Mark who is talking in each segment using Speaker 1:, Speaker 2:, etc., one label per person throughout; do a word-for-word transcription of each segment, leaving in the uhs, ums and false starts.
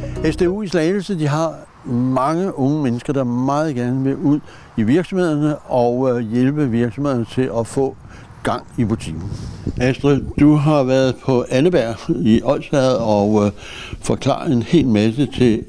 Speaker 1: S D U i Slagelse, de har mange unge mennesker, der meget gerne vil ud i virksomhederne og hjælpe virksomhederne til at få gang i butikken. Astrid, du har været på Anneberg i Odsherred og øh, forklaret en hel masse til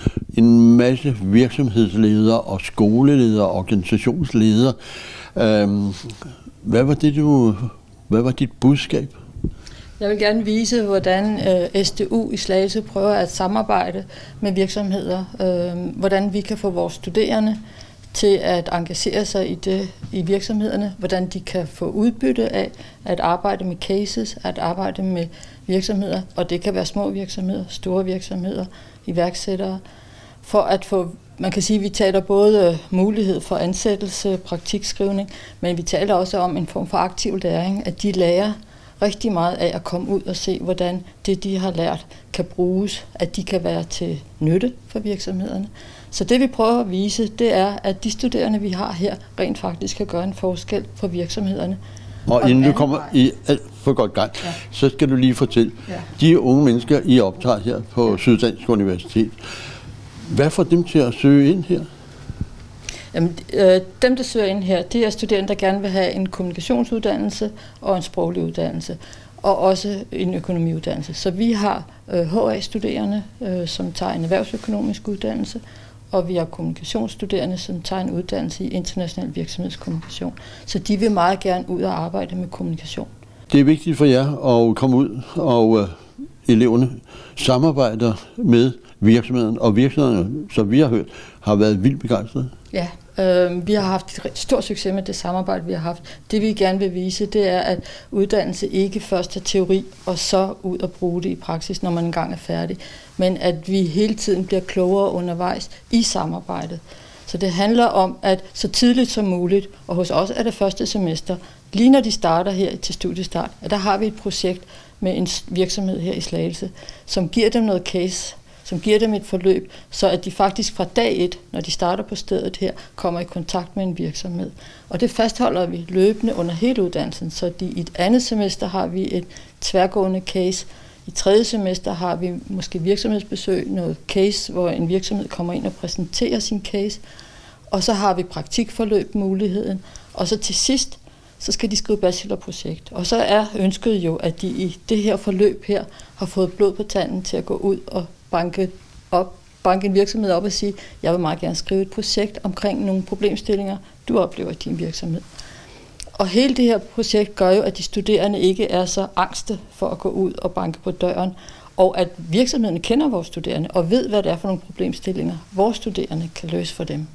Speaker 1: en masse virksomhedsledere og skoleledere og organisationsledere. Øhm, hvad var det, du, hvad var dit budskab?
Speaker 2: Jeg vil gerne vise, hvordan øh, S D U i Slagelse prøver at samarbejde med virksomheder, øh, hvordan vi kan få vores studerende til at engagere sig i, det, i virksomhederne, hvordan de kan få udbytte af at arbejde med cases, at arbejde med virksomheder, og det kan være små virksomheder, store virksomheder, iværksættere, for at få, man kan sige, at vi taler både mulighed for ansættelse, praktikskrivning, men vi taler også om en form for aktiv læring, at de lærer rigtig meget af at komme ud og se, hvordan det, de har lært, kan bruges, at de kan være til nytte for virksomhederne. Så det, vi prøver at vise, det er, at de studerende, vi har her, rent faktisk kan gøre en forskel for virksomhederne.
Speaker 1: Og, og inden du kommer i alt for godt gang, ja. så skal du lige fortælle, ja. de unge mennesker, I optager her på ja. Syddansk Universitet, hvad får dem til at søge ind her?
Speaker 2: Jamen, øh, dem, der søger ind her, det er studerende, der gerne vil have en kommunikationsuddannelse og en sproglig uddannelse, og også en økonomiuddannelse. Så vi har øh, H A-studerende, øh, som tager en erhvervsøkonomisk uddannelse, og vi har kommunikationsstuderende, som tager en uddannelse i international virksomhedskommunikation. Så de vil meget gerne ud og arbejde med kommunikation.
Speaker 1: Det er vigtigt for jer at komme ud, og øh, eleverne samarbejder med virksomheden, og virksomhederne, som vi har hørt, har været vildt begejstrede.
Speaker 2: Ja, øh, vi har haft stor succes med det samarbejde, vi har haft. Det vi gerne vil vise, det er, at uddannelse ikke først er teori, og så ud og bruge det i praksis, når man engang er færdig, men at vi hele tiden bliver klogere undervejs i samarbejdet. Så det handler om, at så tidligt som muligt, og hos os er det første semester, lige når de starter her til studiestart, at der har vi et projekt med en virksomhed her i Slagelse, som giver dem noget case, som giver dem et forløb, så at de faktisk fra dag et, når de starter på stedet her, kommer i kontakt med en virksomhed. Og det fastholder vi løbende under hele uddannelsen, så de, i et andet semester har vi et tværgående case. I tredje semester har vi måske virksomhedsbesøg, noget case, hvor en virksomhed kommer ind og præsenterer sin case. Og så har vi praktikforløb muligheden. Og så til sidst, så skal de skrive bachelorprojekt. Og så er ønsket jo, at de i det her forløb her har fået blod på tanden til at gå ud og banke, op, banke en virksomhed op og sige, jeg vil meget gerne skrive et projekt omkring nogle problemstillinger, du oplever i din virksomhed. Og hele det her projekt gør jo, at de studerende ikke er så angste for at gå ud og banke på døren, og at virksomhederne kender vores studerende og ved, hvad det er for nogle problemstillinger, vores studerende kan løse for dem.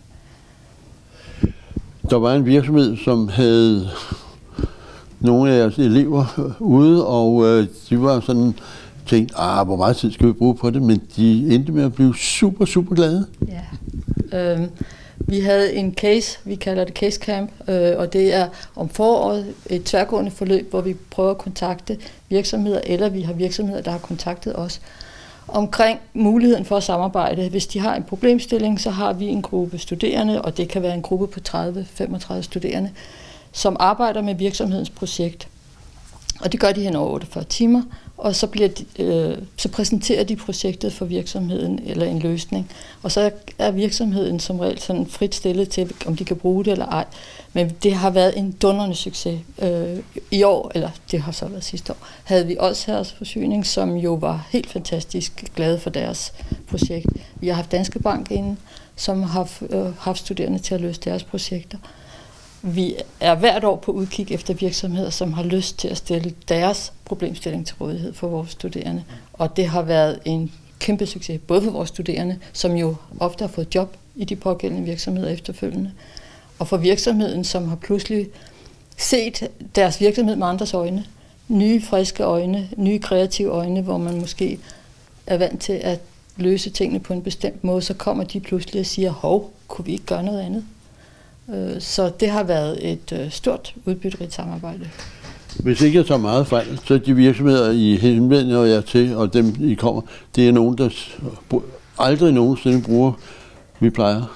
Speaker 1: Der var en virksomhed, som havde nogle af jeres elever ude, og øh, de var sådan tænkt, ah, hvor meget tid skal vi bruge på det, men de endte med at blive super, super glade.
Speaker 2: Ja. Øhm, vi havde en case, vi kalder det Case Camp, øh, og det er om foråret et tværgående forløb, hvor vi prøver at kontakte virksomheder, eller vi har virksomheder, der har kontaktet os, omkring muligheden for at samarbejde. Hvis de har en problemstilling, så har vi en gruppe studerende, og det kan være en gruppe på tredive til femogtredive studerende, som arbejder med virksomhedens projekt. Og det gør de hen over otteogfyrre timer, og så, bliver de, øh, så præsenterer de projektet for virksomheden eller en løsning. Og så er virksomheden som regel sådan frit stillet til, om de kan bruge det eller ej. Men det har været en dundrende succes. Øh, I år, eller det har så været sidste år, havde vi også Herres Forsyning, som jo var helt fantastisk glade for deres projekt. Vi har haft Danske Bank inden, som har øh, haft studerende til at løse deres projekter. Vi er hvert år på udkig efter virksomheder, som har lyst til at stille deres problemstilling til rådighed for vores studerende. Og det har været en kæmpe succes, både for vores studerende, som jo ofte har fået job i de pågældende virksomheder efterfølgende, og for virksomheden, som har pludselig set deres virksomhed med andres øjne. Nye, friske øjne, nye, kreative øjne, hvor man måske er vant til at løse tingene på en bestemt måde, så kommer de pludselig og siger, hov, kunne vi ikke gøre noget andet? Så det har været et stort udbytterigt samarbejde.
Speaker 1: Hvis ikke jeg tager meget fejl, så de virksomheder, I henvender jer til, og dem I kommer, det er nogen, der aldrig nogensinde bruger, vi plejer.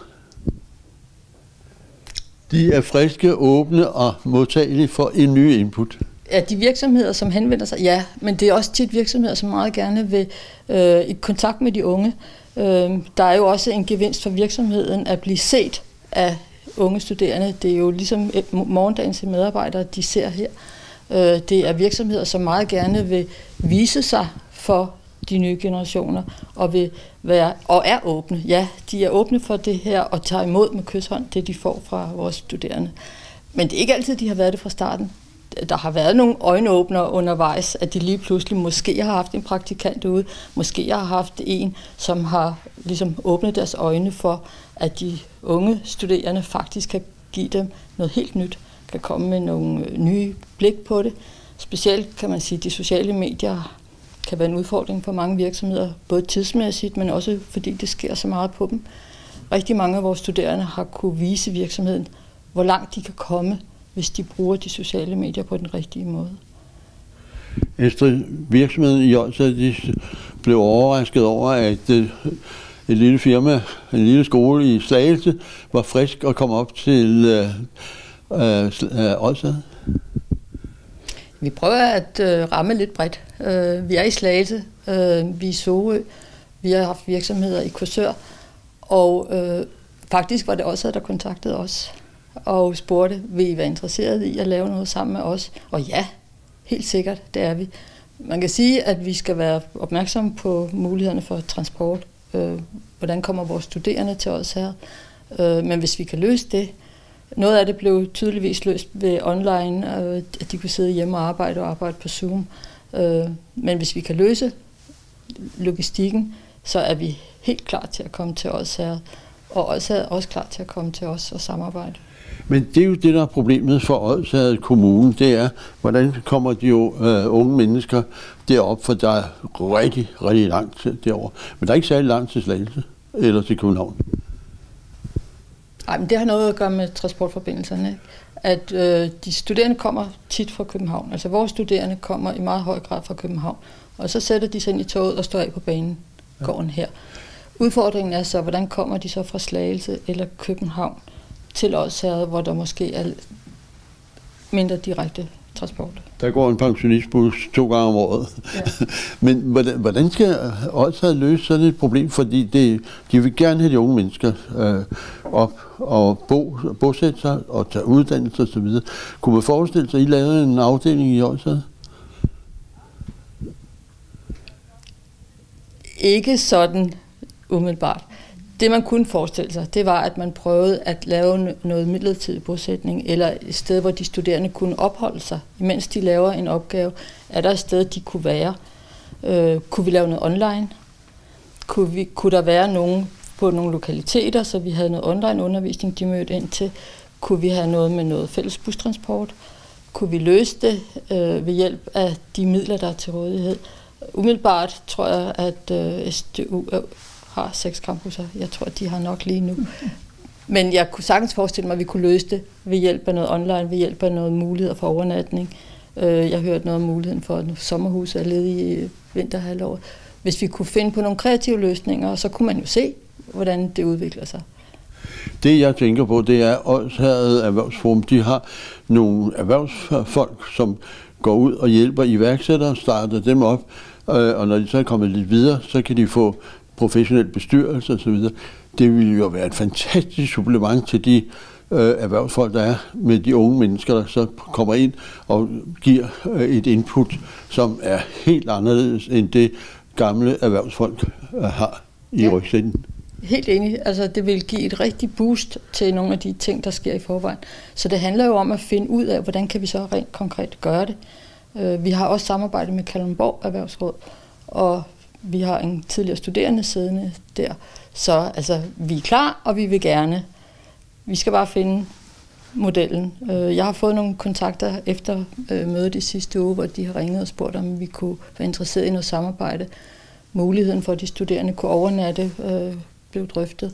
Speaker 1: De er friske, åbne og modtagelige for en ny input.
Speaker 2: Ja, de virksomheder, som henvender sig, ja, men det er også tit virksomheder, som meget gerne vil øh, i kontakt med de unge. Øh, der er jo også en gevinst for virksomheden at blive set af unge studerende. Det er jo ligesom morgendagens medarbejdere, de ser her. Øh, det er virksomheder, som meget gerne vil vise sig for de nye generationer og vil være og er åbne. Ja, de er åbne for det her og tager imod med kysshånd det, de får fra vores studerende. Men det er ikke altid, de har været det fra starten. Der har været nogle øjenåbnere undervejs, at de lige pludselig måske har haft en praktikant ude, måske har haft en, som har ligesom åbnet deres øjne for, at de unge studerende faktisk kan give dem noget helt nyt, kan komme med nogle nye blik på det. Specielt kan man sige, at de sociale medier kan være en udfordring for mange virksomheder, både tidsmæssigt, men også fordi det sker så meget på dem. Rigtig mange af vores studerende har kunne vise virksomheden, hvor langt de kan komme, hvis de bruger de sociale medier på den rigtige måde.
Speaker 1: Estrid, virksomheden i Odsherred, de blev overrasket over, at et lille firma, en lille skole i Slagelse, var frisk og kom op til øh, øh, Odsherred.
Speaker 2: Vi prøver at øh, ramme lidt bredt. Øh, vi er i Slagelse, øh, vi er i Sorø, vi har haft virksomheder i Korsør, og øh, faktisk var det også, der kontaktede os og spurgte, vil I være interesseret i at lave noget sammen med os? Og ja, helt sikkert, det er vi. Man kan sige, at vi skal være opmærksomme på mulighederne for transport. Øh, hvordan kommer vores studerende til os her? Øh, men hvis vi kan løse det, noget af det blev tydeligvis løst ved online, øh, at de kunne sidde hjemme og arbejde og arbejde på Zoom. Øh, men hvis vi kan løse logistikken, så er vi helt klar til at komme til os her, og også er også klar til at komme til os og samarbejde.
Speaker 1: Men det er jo det, der er problemet for Odsherred Kommune, det er, hvordan kommer de jo øh, unge mennesker derop, for der er rigtig, rigtig langt derovre. Men der er ikke særlig langt til Slagelse eller til København.
Speaker 2: Nej, men det har noget at gøre med transportforbindelserne, ikke? At øh, de studerende kommer tit fra København. Altså vores studerende kommer i meget høj grad fra København, og så sætter de sig ind i toget og står af på banegården her. Udfordringen er så, hvordan kommer de så fra Slagelse eller København til Odsherred, hvor der måske er mindre direkte transport.
Speaker 1: Der går en pensionistbus to gange om året. Ja. Men hvordan, hvordan skal Odsherred løse sådan et problem? Fordi det, de vil gerne have de unge mennesker øh, op og bo, bosætte sig og tage uddannelse osv. Kunne man forestille sig, at I lavede en afdeling i Odsherred?
Speaker 2: Ikke sådan umiddelbart. Det man kunne forestille sig, det var, at man prøvede at lave noget midlertidig bosætning, eller et sted, hvor de studerende kunne opholde sig, imens de laver en opgave. Er der et sted, de kunne være? Øh, kunne vi lave noget online? Kunne, vi, kunne der være nogen på nogle lokaliteter, så vi havde noget online undervisning, de mødte ind til? Kunne vi have noget med noget fælles bustransport? Kunne vi løse det øh, ved hjælp af de midler, der er til rådighed? Umiddelbart tror jeg, at øh, S D U har seks campusser. Jeg tror, de har nok lige nu. Men jeg kunne sagtens forestille mig, at vi kunne løse det ved hjælp af noget online, ved hjælp af noget muligheder for overnatning. Jeg hørte noget om muligheden for, at sommerhus er ledige i vinterhalvåret. Hvis vi kunne finde på nogle kreative løsninger, så kunne man jo se, hvordan det udvikler sig.
Speaker 1: Det jeg tænker på, det er, at Odsherred Erhvervsforum, de har nogle erhvervsfolk, som går ud og hjælper iværksættere, starter dem op, og når de så er kommet lidt videre, så kan de få professionel bestyrelse osv. Det ville jo være et fantastisk supplement til de øh, erhvervsfolk, der er med de unge mennesker, der så kommer ind og giver øh, et input, som er helt anderledes end det gamle erhvervsfolk øh, har i ja. rygsækken. Helt
Speaker 2: enig. Altså, det vil give et rigtig boost til nogle af de ting, der sker i forvejen. Så det handler jo om at finde ud af, hvordan kan vi så rent konkret gøre det. Øh, vi har også samarbejdet med Kalundborg Erhvervsråd, og vi har en tidligere studerende siddende der. Så altså, vi er klar, og vi vil gerne. Vi skal bare finde modellen. Jeg har fået nogle kontakter efter mødet i sidste uge, hvor de har ringet og spurgt, om vi kunne være interesseret i noget samarbejde. Muligheden for, at de studerende kunne overnatte, blev drøftet.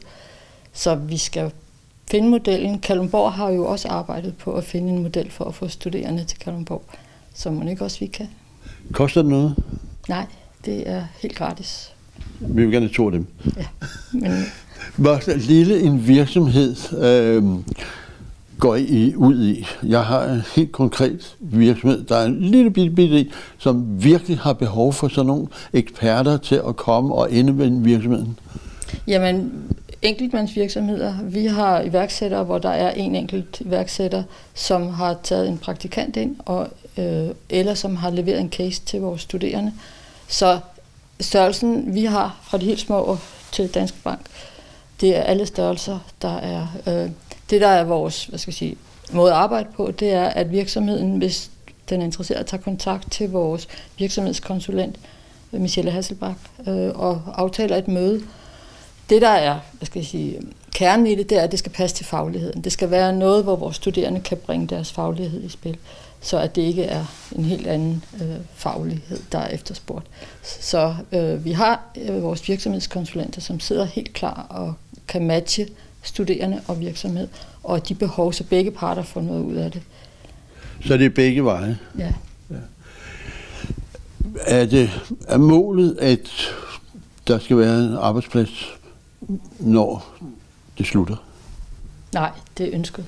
Speaker 2: Så vi skal finde modellen. Kalundborg har jo også arbejdet på at finde en model for at få studerende til Kalundborg, som man ikke også vi kan.
Speaker 1: Koster det noget?
Speaker 2: Nej. Det er helt gratis.
Speaker 1: Vi vil gerne tro dem.
Speaker 2: Ja, men...
Speaker 1: Hvor lille en virksomhed øh, går I ud i? Jeg har en helt konkret virksomhed, der er en lille bitte, bitte i, som virkelig har behov for sådan nogle eksperter til at komme og indvende virksomheden.
Speaker 2: Jamen, enkeltmandsvirksomheder. Vi har iværksættere, hvor der er en enkelt iværksætter, som har taget en praktikant ind, og, øh, eller som har leveret en case til vores studerende. Så størrelsen, vi har fra de helt små til Danske Bank, det er alle størrelser, der er... Øh, det, der er vores hvad skal jeg sige, måde at arbejde på, det er, at virksomheden, hvis den er interesseret, tager kontakt til vores virksomhedskonsulent, Michelle Hasselbach, øh, og aftaler et møde. Det, der er hvad skal jeg sige, kernen i det, det er, at det skal passe til fagligheden. Det skal være noget, hvor vores studerende kan bringe deres faglighed i spil, så at det ikke er en helt anden øh, faglighed, der er efterspurgt. Så øh, vi har øh, vores virksomhedskonsulenter, som sidder helt klar og kan matche studerende og virksomhed, og de behov, så begge parter får noget ud af det.
Speaker 1: Så det er begge veje?
Speaker 2: Ja.
Speaker 1: Ja. Er det er målet, at der skal være en arbejdsplads, når det slutter?
Speaker 2: Nej, det er ønsket.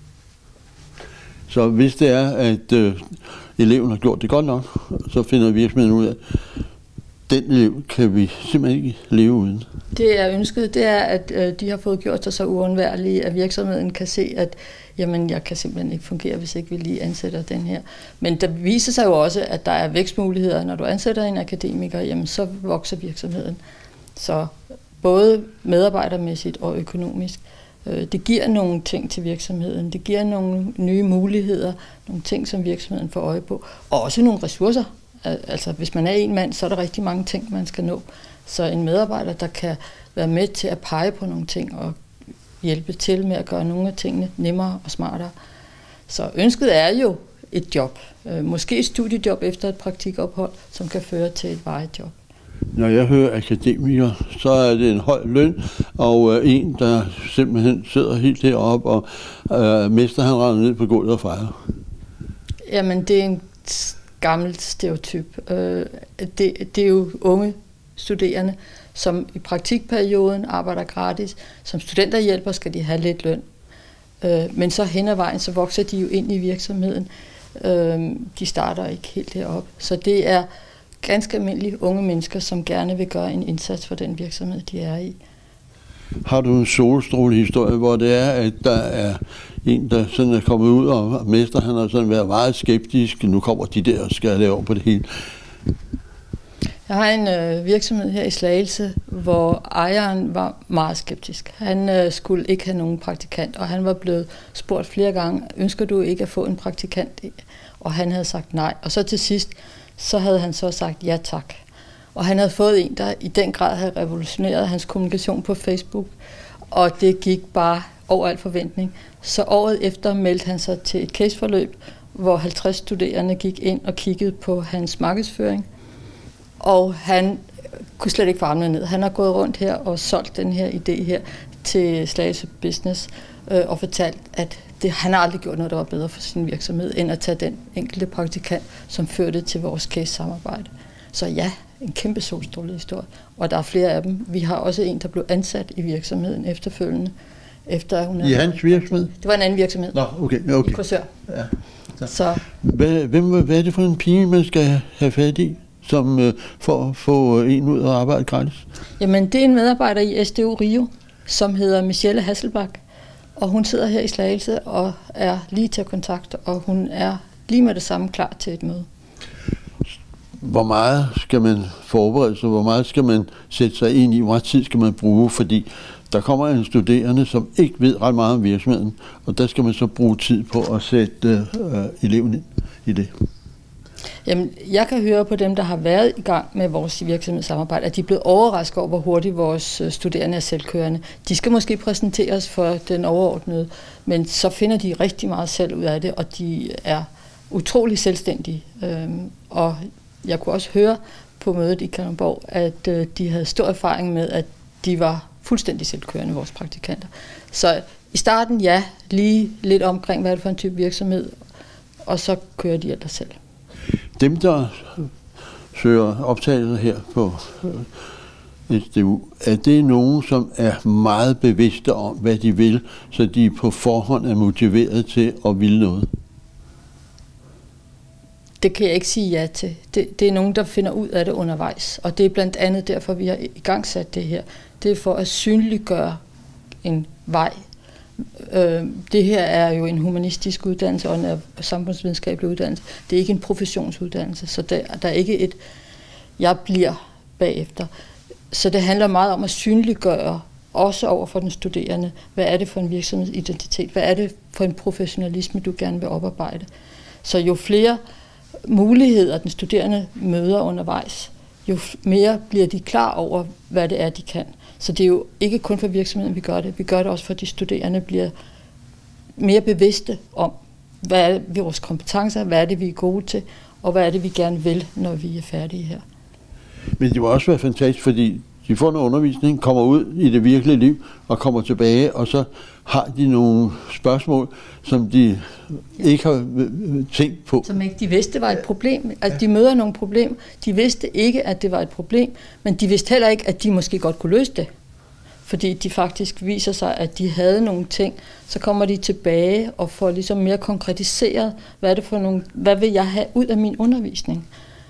Speaker 1: Så hvis det er, at øh, eleven har gjort det godt nok, så finder virksomheden ud af, den elev kan vi simpelthen ikke leve uden.
Speaker 2: Det er ønsket, det er, at øh, de har fået gjort sig så uundværlige, at virksomheden kan se, at jamen, jeg kan simpelthen ikke fungere, hvis ikke vi lige ansætter den her. Men der viser sig jo også, at der er vækstmuligheder. Når du ansætter en akademiker, jamen, så vokser virksomheden. Så både medarbejdermæssigt og økonomisk. Øh, det giver nogle ting til virksomheden. Det giver nogle nye muligheder, nogle ting, som virksomheden får øje på. Og også nogle ressourcer. Altså, hvis man er en mand, så er der rigtig mange ting, man skal nå. Så en medarbejder, der kan være med til at pege på nogle ting og hjælpe til med at gøre nogle af tingene nemmere og smartere. Så ønsket er jo et job. Måske et studiejob efter et praktikophold, som kan føre til et varigt job.
Speaker 1: Når jeg hører akademikere, så er det en høj løn, og en, der simpelthen sidder helt deroppe, og øh, mester han render ned på gulvet og fejrer.
Speaker 2: Jamen, det er en gammelt stereotyp. Det, det er jo unge studerende, som i praktikperioden arbejder gratis. Som studenterhjælper skal de have lidt løn. Men så hen ad vejen, så vokser de jo ind i virksomheden. De starter ikke helt deroppe. Så det er ganske almindelige unge mennesker, som gerne vil gøre en indsats for den virksomhed, de er i.
Speaker 1: Har du en solstrålehistorie, hvor det er, at der er en, der sådan er kommet ud og mester, han har sådan været meget skeptisk, nu kommer de der og skal lave på det hele?
Speaker 2: Jeg har en øh, virksomhed her i Slagelse, hvor ejeren var meget skeptisk. Han øh, skulle ikke have nogen praktikant, og han var blevet spurgt flere gange, ønsker du ikke at få en praktikant? Og han havde sagt nej. Og så til sidst, så havde han så sagt ja tak. Og han havde fået en, der i den grad havde revolutioneret hans kommunikation på Facebook, og det gik bare over al forventning. Så året efter meldte han sig til et caseforløb, hvor halvtreds studerende gik ind og kiggede på hans markedsføring, og han kunne slet ikke få armene ned. Han har gået rundt her og solgt den her idé her til Slagelse Business øh, og fortalt, at det, han har aldrig gjort noget, der var bedre for sin virksomhed, end at tage den enkelte praktikant, som førte til vores case-samarbejde. Så ja, en kæmpe solstrålehistorie, og der er flere af dem. Vi har også en, der blev ansat i virksomheden efterfølgende. Efter hun
Speaker 1: I hans virksomhed?
Speaker 2: Det var en anden virksomhed.
Speaker 1: Nå, okay. okay.
Speaker 2: I Korsør.
Speaker 1: Ja. Så.
Speaker 2: Så.
Speaker 1: Hvad, hvem, hvad er det for en pige, man skal have fat i, som uh, for at få en ud og arbejde gratis?
Speaker 2: Jamen, det er en medarbejder i S D O Rio, som hedder Michelle Hasselbach, og hun sidder her i Slagelse og er lige til kontakt, og hun er lige med det samme klar til et møde.
Speaker 1: Hvor meget skal man forberede sig? Hvor meget skal man sætte sig ind i? Hvor meget tid skal man bruge? Fordi der kommer en studerende, som ikke ved ret meget om virksomheden, og der skal man så bruge tid på at sætte øh, eleven ind i det.
Speaker 2: Jamen, jeg kan høre på dem, der har været i gang med vores virksomhedssamarbejde, at de er blevet overrasket over, hvor hurtigt vores studerende er selvkørende. De skal måske præsenteres for den overordnede, men så finder de rigtig meget selv ud af det, og de er utrolig selvstændige. Og jeg kunne også høre på mødet i Kalundborg, at de havde stor erfaring med, at de var fuldstændig selvkørende, vores praktikanter. Så i starten, ja, lige lidt omkring, hvad er det for en type virksomhed, og så kører de ellers selv. Dem,
Speaker 1: der søger optagelser her på S D U, er det nogen, som er meget bevidste om, hvad de vil, så de på forhånd er motiveret til at ville noget?
Speaker 2: Det kan jeg ikke sige ja til. Det, det er nogen, der finder ud af det undervejs, og det er blandt andet derfor, vi har i gang sat det her. Det er for at synliggøre en vej. Øh, det her er jo en humanistisk uddannelse og en samfundsvidenskabelig uddannelse. Det er ikke en professionsuddannelse, så der, der er ikke et, jeg bliver bagefter. Så det handler meget om at synliggøre, også over for den studerende, hvad er det for en virksomhedsidentitet, hvad er det for en professionalisme, du gerne vil oparbejde. Så jo flere muligheder den studerende møder undervejs, jo mere bliver de klar over, hvad det er, de kan. Så det er jo ikke kun for virksomheden, vi gør det. Vi gør det også for, at de studerende bliver mere bevidste om, hvad er vores kompetencer, hvad er det, vi er gode til, og hvad er det, vi gerne vil, når vi er færdige her.
Speaker 1: Men det må også være fantastisk, fordi de får noget undervisning, kommer ud i det virkelige liv og kommer tilbage, og så har de nogle spørgsmål, som de ikke har tænkt på.
Speaker 2: Som ikke de vidste var et problem. Altså, de møder nogle problemer. De vidste ikke, at det var et problem, men de vidste heller ikke, at de måske godt kunne løse det. Fordi de faktisk viser sig, at de havde nogle ting. Så kommer de tilbage og får ligesom mere konkretiseret, hvad er det for nogle, hvad vil jeg have ud af min undervisning.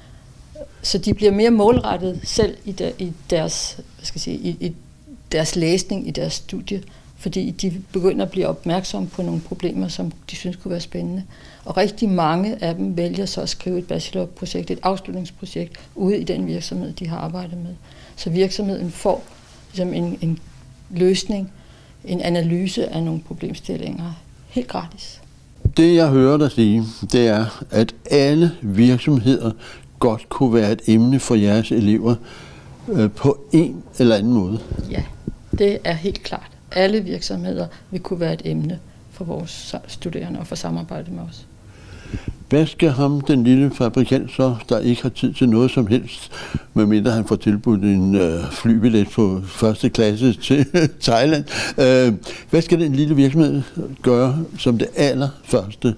Speaker 2: Så de bliver mere målrettet selv i, der, i deres, hvad skal jeg sige, i, i deres læsning, i deres studie, fordi de begynder at blive opmærksomme på nogle problemer, som de synes kunne være spændende. Og rigtig mange af dem vælger så at skrive et bachelorprojekt, et afslutningsprojekt, ude i den virksomhed, de har arbejdet med. Så virksomheden får ligesom en, en løsning, en analyse af nogle problemstillinger, helt gratis.
Speaker 1: Det jeg hører dig sige, det er, at alle virksomheder godt kunne være et emne for jeres elever øh, på en eller anden måde.
Speaker 2: Ja, det er helt klart. Alle virksomheder vil kunne være et emne for vores studerende og for samarbejde med os.
Speaker 1: Hvad skal ham, den lille fabrikant, så, der ikke har tid til noget som helst, medmindre han får tilbudt en øh, flybillet på første klasse til Thailand? Øh, hvad skal den lille virksomhed gøre som det allerførste?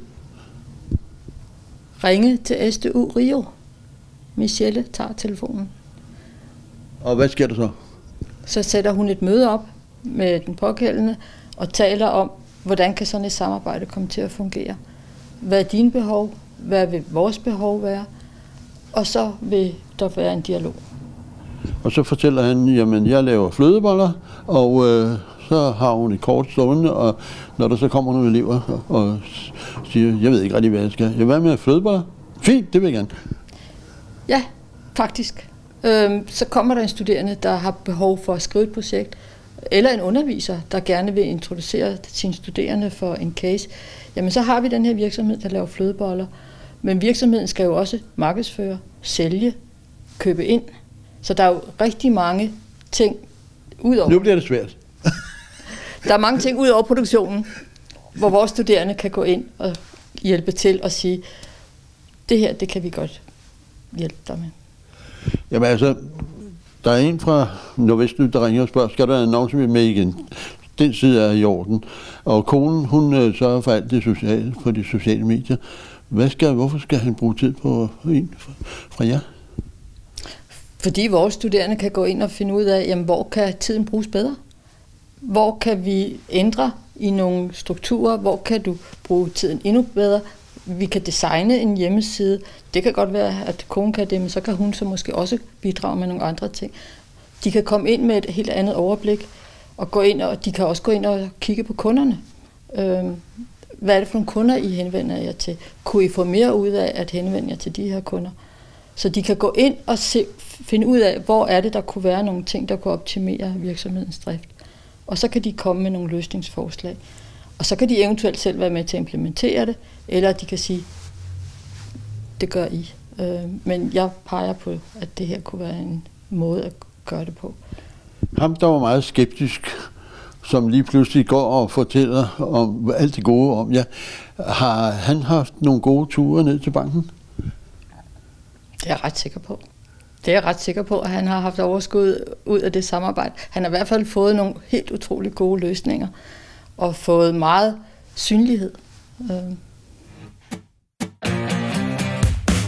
Speaker 2: Ringe til S D U Rio. Michelle tager telefonen.
Speaker 1: Og hvad sker der så? Så
Speaker 2: sætter hun et møde op med den pågældende og taler om, hvordan kan sådan et samarbejde komme til at fungere. Hvad er dine behov? Hvad vil vores behov være? Og så vil der være en dialog.
Speaker 1: Og så fortæller han, jamen jeg laver flødeboller, og øh, så har hun et kort stående, og når der så kommer nogle elever og, og siger, jeg ved ikke rigtig, hvad jeg skal. Jeg vil være med flødeboller? Fint, det vil jeg gerne.
Speaker 2: Ja, faktisk. Øhm, så kommer der en studerende, der har behov for at skrive et projekt, eller en underviser, der gerne vil introducere sine studerende for en case. Jamen så har vi den her virksomhed, der laver flødeboller. Men virksomheden skal jo også markedsføre, sælge, købe ind. Så der er jo rigtig mange ting ud over...
Speaker 1: Nu bliver det svært.
Speaker 2: Der er mange ting ud over produktionen, hvor vores studerende kan gå ind og hjælpe til og sige, det her, det kan vi godt hjælpe dig med.
Speaker 1: Jamen altså, der er en fra Nordvestnyt, der ringer og spørger, skal der en annonce med igen? Den side er i orden. Og konen, hun øh, sørger for alt det sociale på de sociale medier. Hvad skal, hvorfor skal han bruge tid på en fra, fra jer?
Speaker 2: Fordi vores studerende kan gå ind og finde ud af, jamen, hvor kan tiden bruges bedre? Hvor kan vi ændre i nogle strukturer? Hvor kan du bruge tiden endnu bedre? Vi kan designe en hjemmeside. Det kan godt være, at konen kan det, men så kan hun så måske også bidrage med nogle andre ting. De kan komme ind med et helt andet overblik, og gå ind, og de kan også gå ind og kigge på kunderne. Øhm, hvad er det for nogle kunder, I henvender jer til? Kunne I få mere ud af at henvende jer til de her kunder? Så de kan gå ind og se, finde ud af, hvor er det, der kunne være nogle ting, der kunne optimere virksomhedens drift. Og så kan de komme med nogle løsningsforslag. Og så kan de eventuelt selv være med til at implementere det, eller de kan sige, det gør I. Øh, men jeg peger på, at det her kunne være en måde at gøre det på.
Speaker 1: Ham, der var meget skeptisk, som lige pludselig går og fortæller om alt det gode om jer. Har han haft nogle gode ture ned til banken?
Speaker 2: Det er jeg ret sikker på. Det er jeg ret sikker på, at han har haft overskud ud af det samarbejde. Han har i hvert fald fået nogle helt utroligt gode løsninger, og fået meget synlighed.